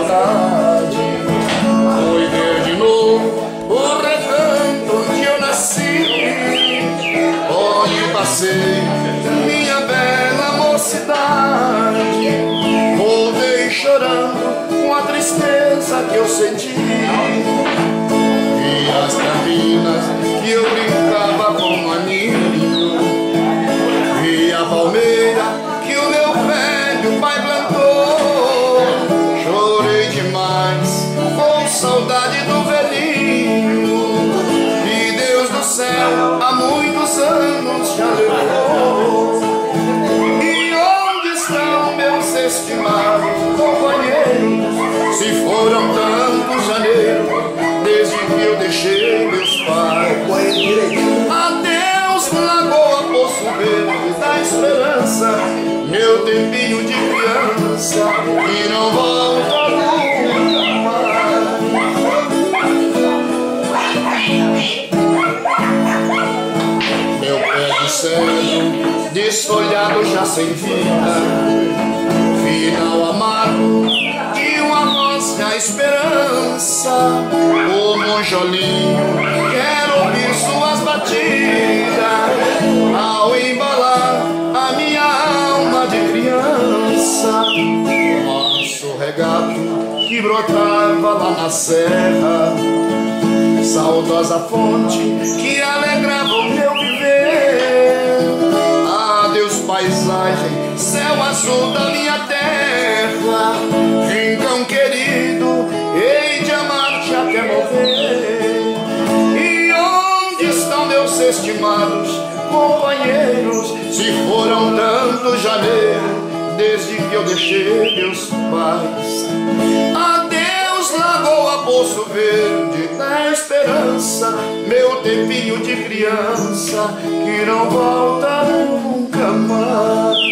saudade. Foi ver de novo o recanto onde eu nasci, onde passei minha bela mocidade. Voltei chorando com a tristeza que eu senti, e as campinas que eu brincava com maninho, e a palmeira que o meu velho pai plantou. Chorei demais com saudade do velhinho, e Deus do céu há muitos anos já levou. E onde estão meus estimados companheiros? Se foram tantos janeiros desde que eu deixei meus pais. Adeus, lagoa, Poço Verde da esperança, meu tempinho de criança que não volta nunca mais. Meu pé de cedro desfolhado já sem vida, final amargo de uma rosa esperança. O monjolinho quero ouvir suas batidas ao embalar a minha alma de criança. Nosso regato que brotava lá na serra, saudosa fonte que alegrava o meu viver. Adeus paisagem, céu azul da minha terra, rincão querido, hei de amar-te até morrer. E onde estão meus estimados companheiros? Se foram tantos janeiros desde que eu deixei meus pais. Adeus, lagoa, Poço Verde da esperança, meu tempinho de criança que não volta nunca mais.